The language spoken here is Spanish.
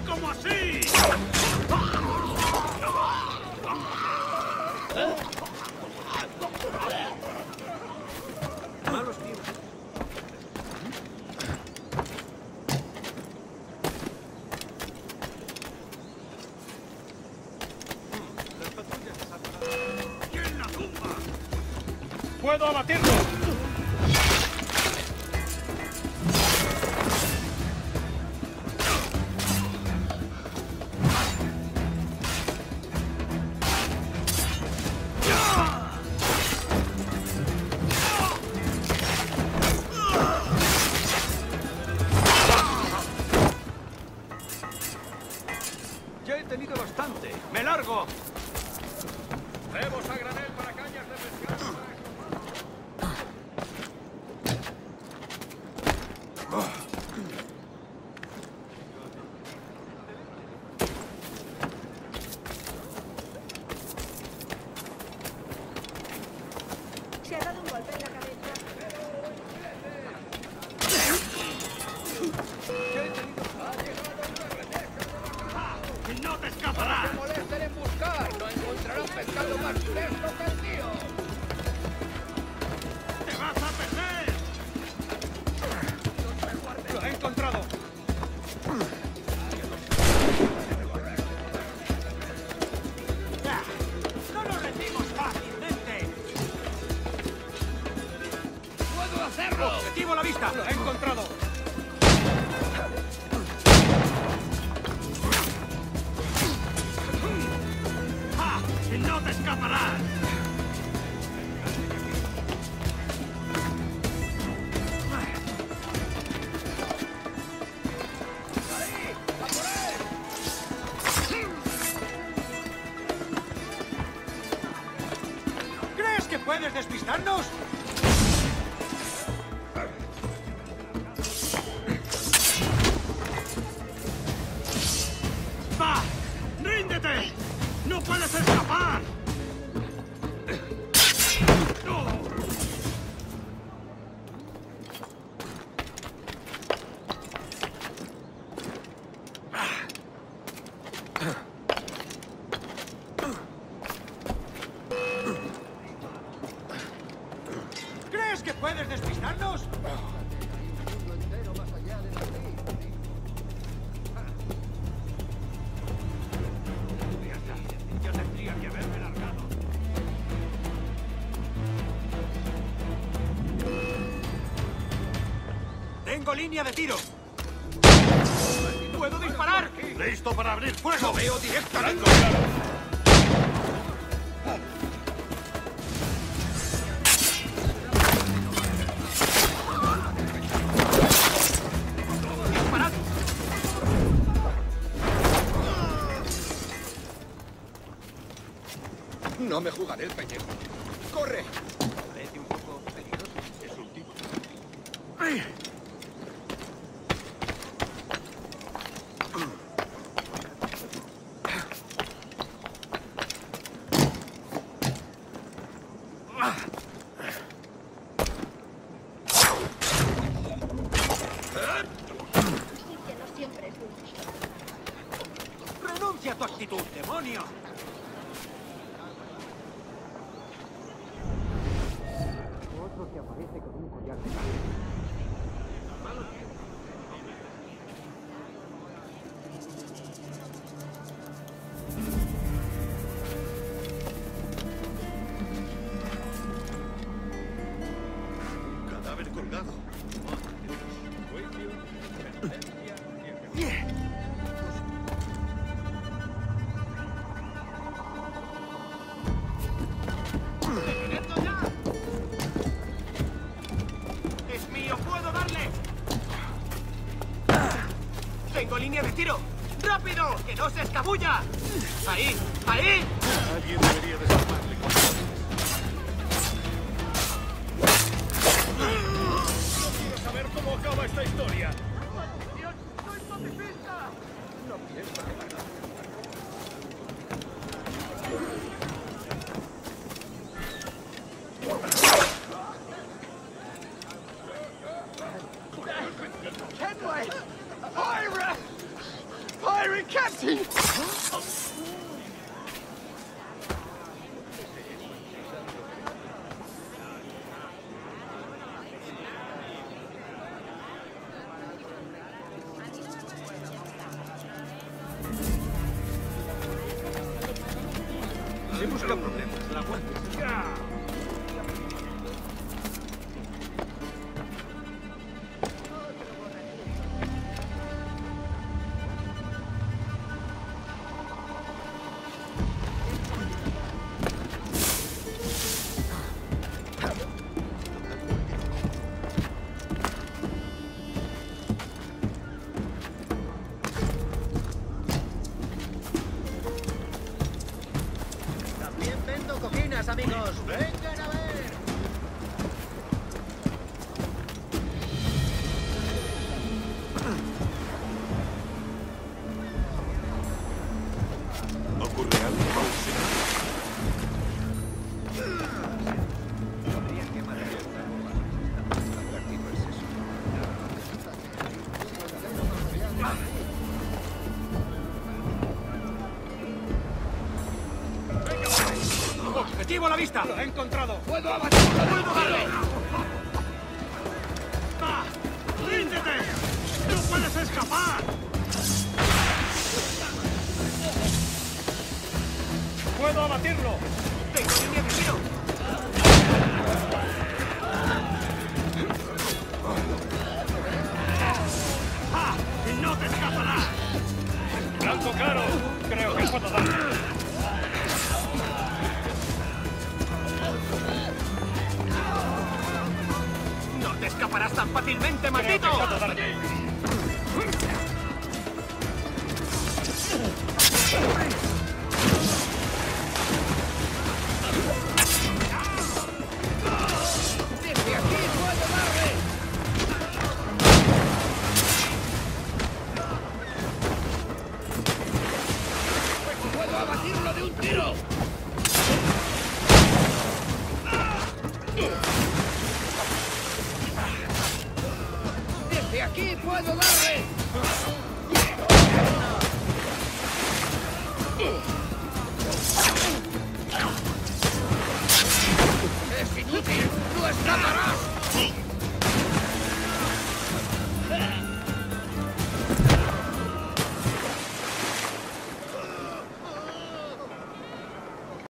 como así! Malos tiros. Las patrullas se salvan. ¿Quién la tumba? ¡Puedo abatirlo! Ya he tenido bastante. ¡Me largo! Vemos a granel para cañas de pescado. Se ha dado un golpe en la cabeza. Ya he tenido... ¡No te escaparás! ¡No se molesten en buscar! ¡No encontrarán pescado más fresco que el tío! ¡Te vas a perder! ¡Lo he encontrado! ¡No lo rendimos fácilmente! ¡Puedo hacerlo! ¡Objetivo a la vista! ¡Lo he encontrado! ¡Ah! ¡No te escaparás! ¿Crees que puedes despistarnos? ¡Va! ¡Ríndete! ¡No puedes escapar! ¿Crees que puedes despistarnos? Yo tendría que haberme largado. ¡Tengo línea de tiro! ¡Puedo disparar! ¡Listo para abrir fuego! ¡Lo veo directamente! ¡Disparad! No me jugaré el pellejo. ¡Corre! Parece un poco peligroso. Es un tipo. Sí que no siempre es dulce. ¡Renuncia a tu actitud, demonio! Otro que aparece con un collar de carne. Cadáver colgado. ¡Es mío! ¡Puedo darle! ¡Tengo línea de tiro! ¡Rápido! ¡Que no se escabulla! ¡Ahí! ¡Ahí! Alguien debería desarmarle. No quiero saber cómo acaba esta historia. ¡Dios! ¡Soy pacifista! No pienso que la... Kenway! Pirate! Pirate tenga problemas. La vuelta. También vendo coquinas, amigos. ¡Vengan a ver! ¿Ocurre algo, Mouse? ¡Objetivo a la vista! ¡Lo he encontrado! ¡Puedo abatirlo de un ¡Puedo darle! tiro! ¡Va! ¡Ríndete! ¡No puedes escapar! ¡Puedo abatirlo! ¡Tengo línea de tiro! ¡Ah! ¡No te escaparás! ¡Blanco claro! Creo que puedo darle. ¡No te escaparás tan fácilmente, maldito! ¡Desde aquí puedo darle! ¡Puedo abatirlo de un tiro! ¡Desde aquí puedo darle! ¡Es inútil! ¡No escapa!